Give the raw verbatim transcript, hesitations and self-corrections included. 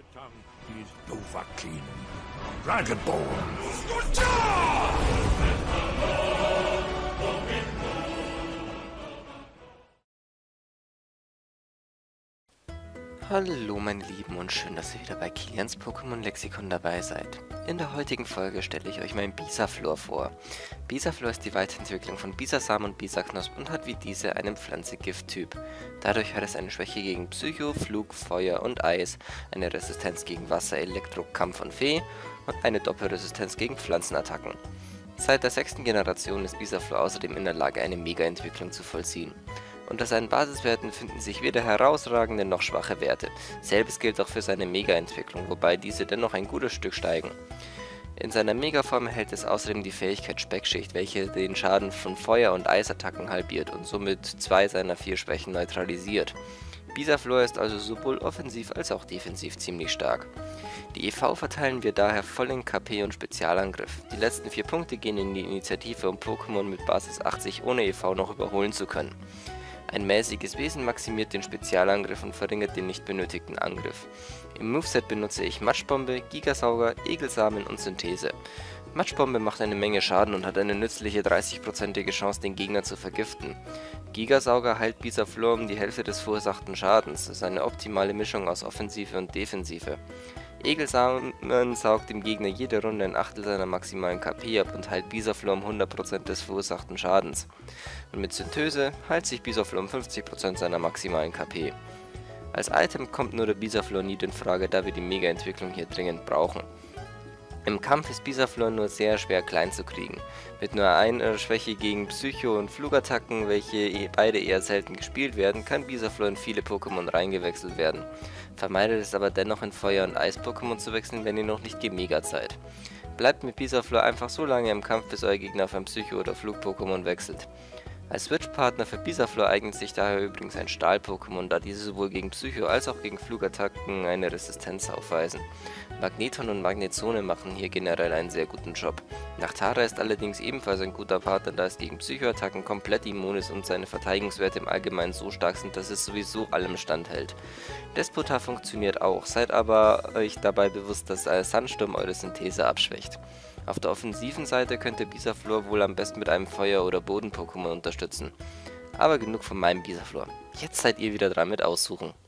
tongue is Dovahkiin, Dragonborn. Hallo meine Lieben und schön, dass ihr wieder bei Kilians Pokémon Lexikon dabei seid. In der heutigen Folge stelle ich euch mein Bisaflor vor. Bisaflor ist die Weiterentwicklung von Bisasam und Bisaknosp und hat wie diese einen Pflanze-Gift-Typ. Dadurch hat es eine Schwäche gegen Psycho, Flug, Feuer und Eis, eine Resistenz gegen Wasser, Elektro, Kampf und Fee und eine Doppelresistenz gegen Pflanzenattacken. Seit der sechsten Generation ist Bisaflor außerdem in der Lage, eine Mega-Entwicklung zu vollziehen. Unter seinen Basiswerten finden sich weder herausragende noch schwache Werte. Selbes gilt auch für seine Mega-Entwicklung, wobei diese dennoch ein gutes Stück steigen. In seiner Megaform erhält es außerdem die Fähigkeit Speckschicht, welche den Schaden von Feuer- und Eisattacken halbiert und somit zwei seiner vier Schwächen neutralisiert. Bisaflor ist also sowohl offensiv als auch defensiv ziemlich stark. Die E V verteilen wir daher voll in K P und Spezialangriff. Die letzten vier Punkte gehen in die Initiative, um Pokémon mit Basis achtzig ohne E V noch überholen zu können. Ein mäßiges Wesen maximiert den Spezialangriff und verringert den nicht benötigten Angriff. Im Moveset benutze ich Matschbombe, Gigasauger, Egelsamen und Synthese. Matschbombe macht eine Menge Schaden und hat eine nützliche dreißig-prozentige Chance, den Gegner zu vergiften. Gigasauger heilt Bisaflor um die Hälfte des verursachten Schadens. Das ist eine optimale Mischung aus Offensive und Defensive. Egelsamen saugt dem Gegner jede Runde ein Achtel seiner maximalen K P ab und heilt Bisaflor um hundert Prozent des verursachten Schadens. Und mit Synthese heilt sich Bisaflor um fünfzig Prozent seiner maximalen K P. Als Item kommt nur der Bisaflor nie in Frage, da wir die Mega-Entwicklung hier dringend brauchen. Im Kampf ist Bisaflor nur sehr schwer klein zu kriegen. Mit nur einer Schwäche gegen Psycho- und Flugattacken, welche beide eher selten gespielt werden, kann Bisaflor in viele Pokémon reingewechselt werden. Vermeidet es aber dennoch in Feuer- und Eis-Pokémon zu wechseln, wenn ihr noch nicht gemegert seid. Bleibt mit Bisaflor einfach so lange im Kampf, bis euer Gegner auf ein Psycho- oder Flug-Pokémon wechselt. Als Switch-Partner für Bisaflor eignet sich daher übrigens ein Stahl-Pokémon, da diese sowohl gegen Psycho- als auch gegen Flugattacken eine Resistenz aufweisen. Magneton und Magnezone machen hier generell einen sehr guten Job. Nachtara ist allerdings ebenfalls ein guter Partner, da es gegen Psychoattacken komplett immun ist und seine Verteidigungswerte im Allgemeinen so stark sind, dass es sowieso allem standhält. Despota funktioniert auch, seid aber euch dabei bewusst, dass Sandsturm eure Synthese abschwächt. Auf der offensiven Seite könnt ihr Bisaflor wohl am besten mit einem Feuer- oder Boden-Pokémon unterstützen. Aber genug von meinem Bisaflor. Jetzt seid ihr wieder dran mit Aussuchen.